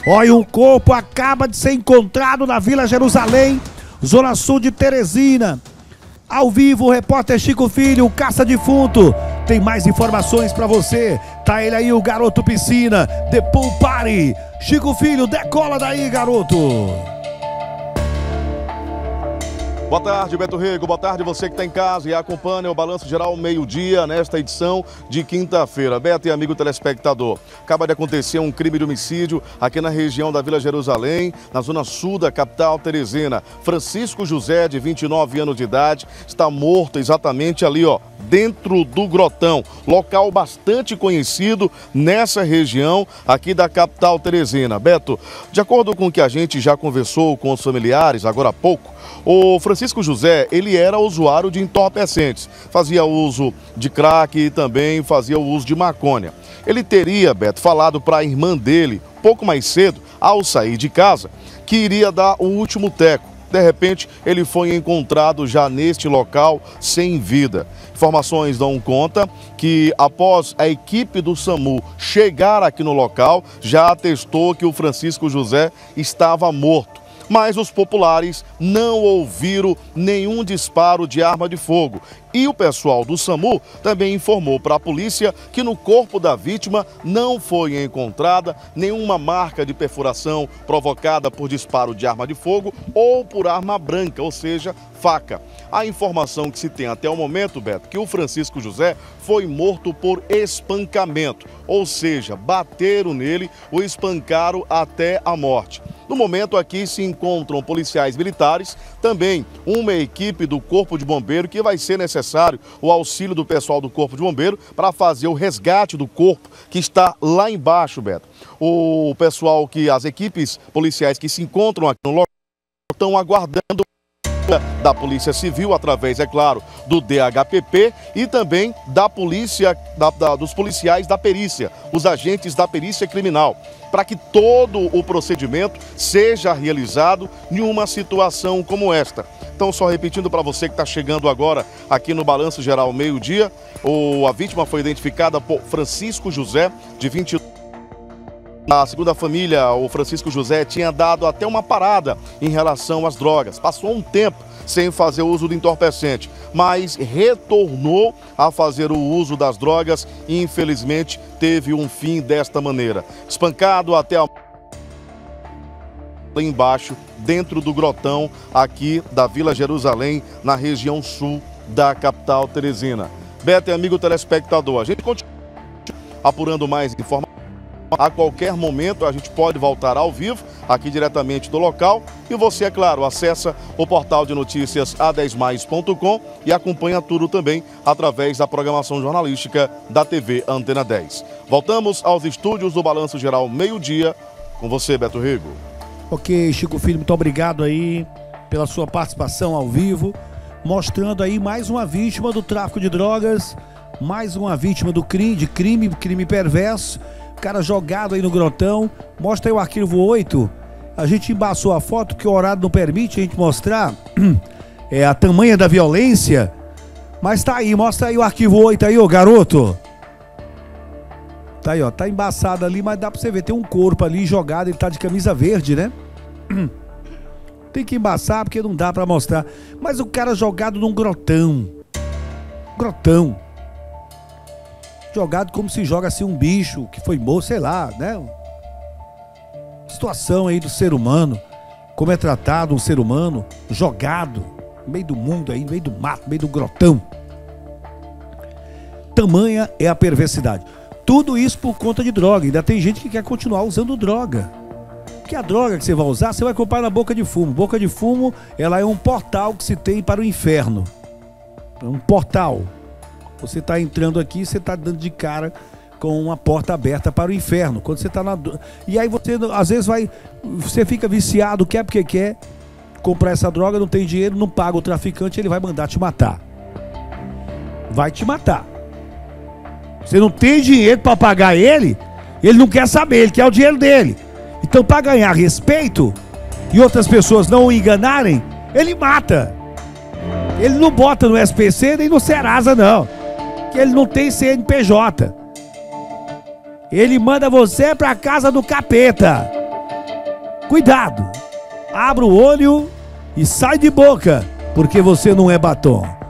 Olha, um corpo acaba de ser encontrado na Vila Jerusalém, zona sul de Teresina. Ao vivo, o repórter Chico Filho, o caça-defunto, tem mais informações pra você. Tá ele aí, o garoto piscina, The Pool Party. Chico Filho, decola daí, garoto. Boa tarde, Beto Rego. Boa tarde você que está em casa e acompanha o Balanço Geral meio-dia nesta edição de quinta-feira. Beto e amigo telespectador, acaba de acontecer um crime de homicídio aqui na região da Vila Jerusalém, na zona sul da capital Teresina. Francisco José, de 29 anos de idade, está morto exatamente ali, ó, dentro do grotão. Local bastante conhecido nessa região aqui da capital Teresina. Beto, de acordo com o que a gente já conversou com os familiares agora há pouco, o Francisco José, ele era usuário de entorpecentes, fazia uso de crack e também fazia o uso de maconha. Ele teria, Beto, falado para a irmã dele, pouco mais cedo, ao sair de casa, que iria dar o último teco. De repente, ele foi encontrado já neste local sem vida. Informações dão conta que após a equipe do SAMU chegar aqui no local, já atestou que o Francisco José estava morto. Mas os populares não ouviram nenhum disparo de arma de fogo. E o pessoal do SAMU também informou para a polícia que no corpo da vítima não foi encontrada nenhuma marca de perfuração provocada por disparo de arma de fogo ou por arma branca, ou seja, faca. A informação que se tem até o momento, Beto, que o Francisco José foi morto por espancamento, ou seja, bateram nele, o espancaram até a morte. No momento aqui se encontram policiais militares, também uma equipe do Corpo de Bombeiro, que vai ser necessário o auxílio do pessoal do Corpo de Bombeiro para fazer o resgate do corpo que está lá embaixo, Beto. O pessoal as equipes policiais que se encontram aqui no local estão aguardando da Polícia Civil, através, é claro, do DHPP e também da polícia, dos policiais da perícia, os agentes da perícia criminal, para que todo o procedimento seja realizado em uma situação como esta. Então, só repetindo para você que está chegando agora aqui no Balanço Geral meio-dia, a vítima foi identificada por Francisco José, de 22 anos. Segundo a família, o Francisco José tinha dado até uma parada em relação às drogas. Passou um tempo sem fazer uso do entorpecente, mas retornou a fazer o uso das drogas e infelizmente teve um fim desta maneira. Espancado até lá embaixo, dentro do grotão aqui da Vila Jerusalém, na região sul da capital Teresina. Beto e amigo telespectador, a gente continua apurando mais informações. A qualquer momento a gente pode voltar ao vivo, aqui diretamente do local. E você, é claro, acessa o portal de notícias a10mais.com e acompanha tudo também através da programação jornalística da TV Antena 10. Voltamos aos estúdios do Balanço Geral meio-dia. Com você, Beto Rego. Ok, Chico Filho, muito obrigado aí pela sua participação ao vivo, mostrando aí mais uma vítima do tráfico de drogas, mais uma vítima do crime perverso. Cara jogado aí no grotão. Mostra aí o arquivo 8. A gente embaçou a foto porque o horário não permite a gente mostrar a tamanha da violência. Mas tá aí, mostra aí o arquivo 8 aí, ô garoto. Tá aí, ó, tá embaçado ali, mas dá pra você ver, tem um corpo ali jogado, ele tá de camisa verde, né? Tem que embaçar porque não dá pra mostrar. Mas o cara jogado num grotão. Jogado como se joga assim um bicho que foi morto, sei lá, né? Situação aí do ser humano, como é tratado um ser humano jogado no meio do mundo aí, no meio do mato, no meio do grotão. Tamanha é a perversidade. Tudo isso por conta de droga. Ainda tem gente que quer continuar usando droga. Porque a droga que você vai usar, você vai comprar na boca de fumo. Boca de fumo, ela é um portal que se tem para o inferno. É um portal. Você está entrando aqui, você está dando de cara com uma porta aberta para o inferno. Quando você está na... E aí você, às vezes, você fica viciado, quer porque quer comprar essa droga, não tem dinheiro, não paga o traficante, ele vai mandar te matar. Vai te matar. Você não tem dinheiro para pagar ele não quer saber, ele quer o dinheiro dele. Então, para ganhar respeito e outras pessoas não o enganarem, ele mata. Ele não bota no SPC nem no Serasa, não. Ele não tem CNPJ. Ele manda você pra casa do capeta. Cuidado! Abra o olho e sai de boca, porque você não é batom.